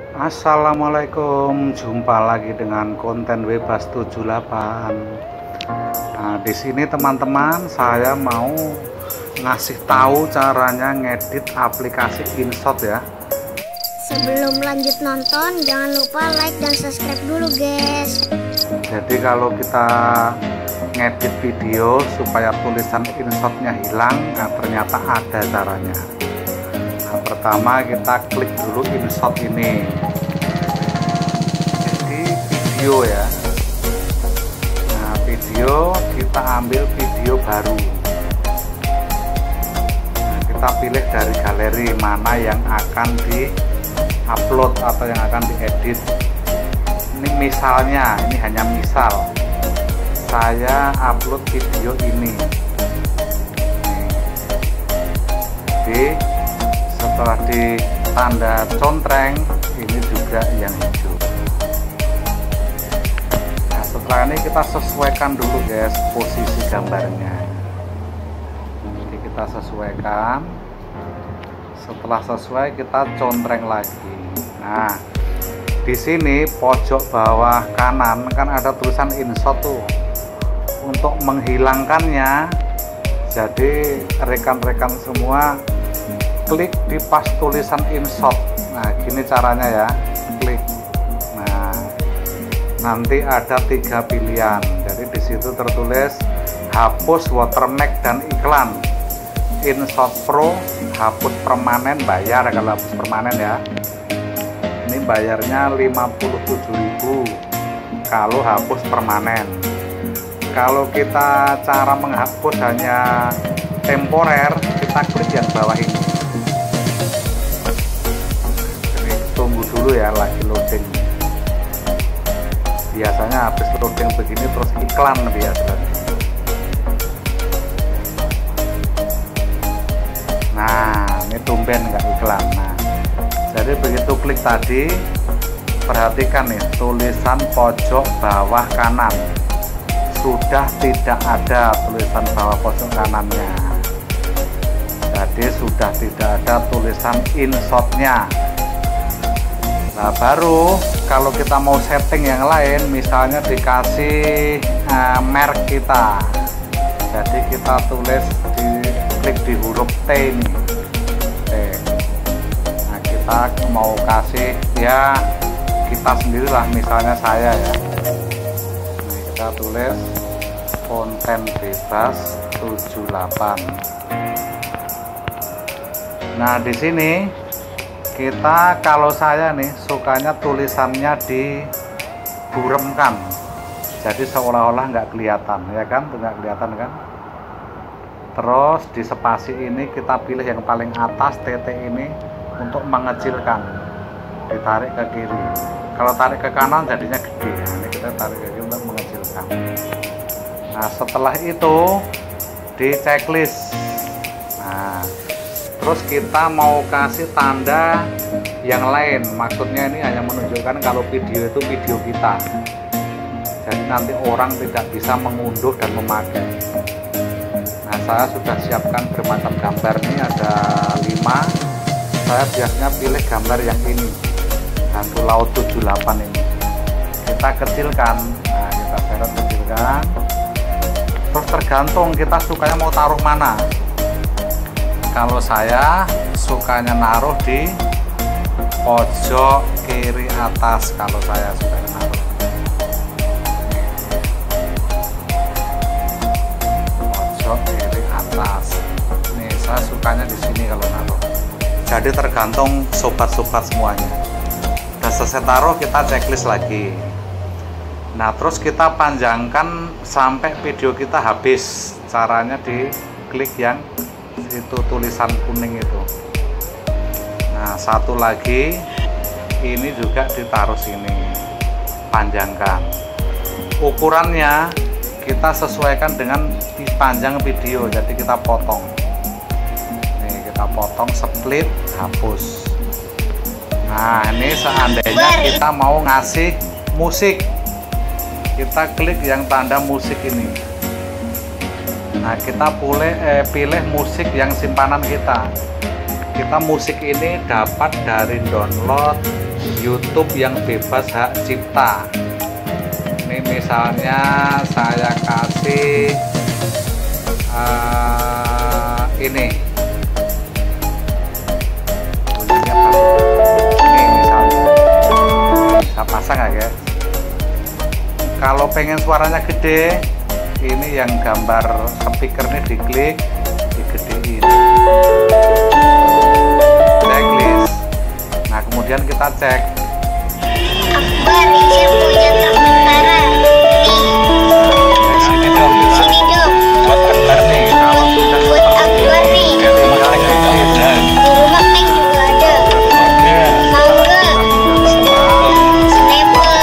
Assalamualaikum, jumpa lagi dengan konten bebas 78. Nah, di sini teman-teman, saya mau ngasih tahu caranya ngedit aplikasi InShot ya. Sebelum lanjut nonton, jangan lupa like dan subscribe dulu, guys. Jadi kalau kita ngedit video supaya tulisan InShotnya hilang, nah ternyata ada caranya. Nah, pertama kita klik dulu InShot ini. Jadi video ya. Nah, video kita ambil video baru. Nah, kita pilih dari galeri mana yang akan di-upload atau yang akan diedit. Ini misalnya, ini hanya misal. Saya upload video ini. Jadi setelah di tanda contreng, ini juga yang hijau. Nah, setelah ini kita sesuaikan dulu guys posisi gambarnya. Jadi kita sesuaikan. Setelah sesuai kita contreng lagi. Nah, di sini pojok bawah kanan kan ada tulisan InShot tuh. Untuk menghilangkannya, jadi rekan-rekan semua klik di pas tulisan InShot. Nah, gini caranya ya, klik. Nah, nanti ada 3 pilihan. Jadi di situ tertulis hapus watermark dan iklan. InShot Pro hapus permanen, bayar kalau hapus permanen ya. Ini bayarnya 57.000 kalau hapus permanen. Kalau kita cara menghapus hanya temporer, kita klik yang bawah ini. Jadi tunggu dulu ya, lagi loading. Biasanya habis loading begini terus iklan biasanya. Nah, ini tumben nggak iklan. Nah, jadi begitu klik tadi, perhatikan nih tulisan pojok bawah kanan. Sudah tidak ada tulisan bawah pojok kanannya. Jadi sudah tidak ada tulisan InShotnya. Nah, baru kalau kita mau setting yang lain, misalnya dikasih merek kita. Jadi kita tulis klik di huruf T ini. T. Nah, kita mau kasih ya kita sendirilah, misalnya saya ya. Kita tulis konten bebas 78. Nah, di sini kita, kalau saya nih sukanya tulisannya diburemkan, jadi seolah-olah nggak kelihatan ya kan, nggak kelihatan kan. Terus di spasi ini kita pilih yang paling atas titik ini untuk mengecilkan, ditarik ke kiri. Kalau tarik ke kanan jadinya gede. Nah, ini kita tarik ke kiri untuk mengecilkan. Nah, setelah itu di checklist. Nah, terus kita mau kasih tanda yang lain. Maksudnya ini hanya menunjukkan kalau video itu video kita. Jadi nanti orang tidak bisa mengunduh dan memakai. Nah, saya sudah siapkan bermacam gambar, ini ada 5. Saya biasanya pilih gambar yang ini, hantu laut 78 ini. Kita kecilkan. Nah, kita seret kecilkan. Terus tergantung kita sukanya mau taruh mana. Kalau saya sukanya naruh di pojok kiri atas. Kalau saya sukanya naruh pojok kiri atas. Nih, saya sukanya di sini kalau naruh. Jadi tergantung sobat-sobat semuanya. Udah selesai taruh, kita checklist lagi. Nah, terus kita panjangkan sampai video kita habis. Caranya diklik yang itu tulisan kuning itu. Nah, satu lagi ini juga ditaruh sini, panjangkan. Ukurannya kita sesuaikan dengan panjang video, jadi kita potong. Nih, kita potong, split, hapus. Nah, ini seandainya kita mau ngasih musik, kita klik yang tanda musik ini. Nah, kita pilih musik yang simpanan kita. Kita musik ini dapat dari download YouTube yang bebas hak cipta. Ini misalnya saya kasih ini misalnya bisa pasang ya guys. Kalau pengen suaranya gede, ini yang gambar speaker ini diklik, digedein, checklist. Nah kemudian kita cek Akbar ini punya sementara nih. Sini dong. buat Akbar nih. Kalau sudah Buat Akbar nih. Di rumah Neng juga ada. Mangga, snapper.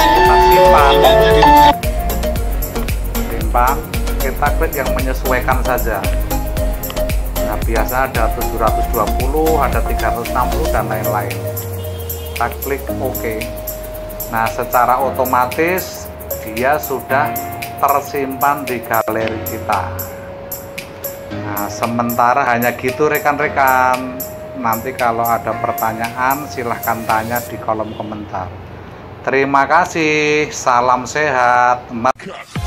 simpan, kita klik yang menyesuaikan saja. Nah biasa ada 720, ada 360 dan lain-lain. Kita klik OK. Nah secara otomatis dia sudah tersimpan di galeri kita. Nah sementara hanya gitu rekan-rekan. Nanti kalau ada pertanyaan silahkan tanya di kolom komentar. Terima kasih, salam sehat.